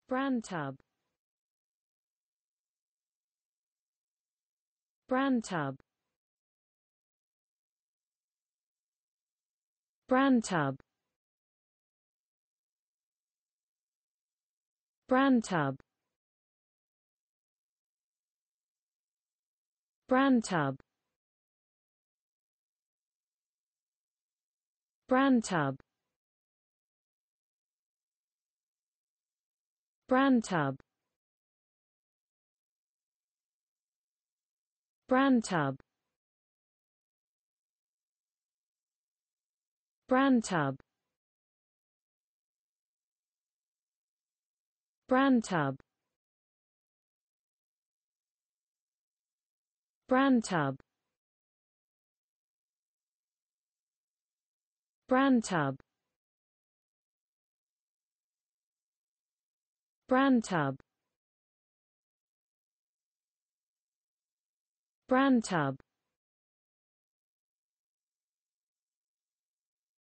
Bran Tub. Bran Tub. Bran Tub. Bran Tub. Bran Tub. Bran Tub. Bran Tub. Bran Tub. Bran Tub. Bran Tub. Bran Tub. Bran Tub. Bran Tub. Bran Tub.